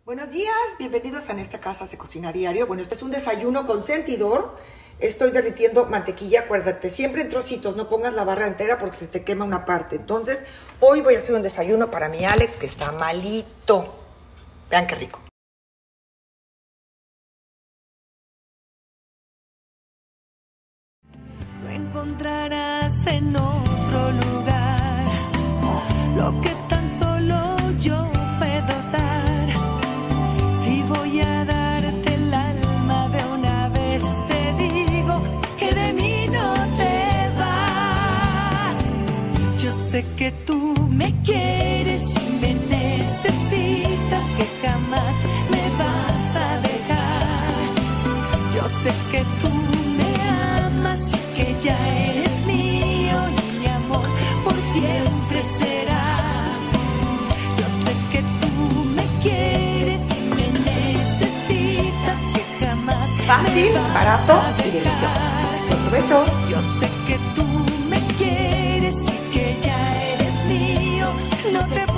Buenos días, bienvenidos a En esta casa se cocina diario. Bueno, este es un desayuno consentidor. Estoy derritiendo mantequilla, acuérdate, siempre en trocitos, no pongas la barra entera porque se te quema una parte. Entonces, hoy voy a hacer un desayuno para mi Alex, que está malito. Vean qué rico. Lo encontrarás en otro lugar, lo que tan solo yo puedo dar. Si voy a darte el alma de una vez, te digo que de mí no te vas. Yo sé que tú me quieres y me necesitas, que jamás me vas a dejar. Yo sé que tú me amas y que ya eres mío y mi amor por siempre serás. Yo sé que tú me quieres y me necesitas, que jamás Fácil, me vas barato a y dejar. delicioso. Buen provecho. Yo sé que tú me quieres y que ya eres mío, no te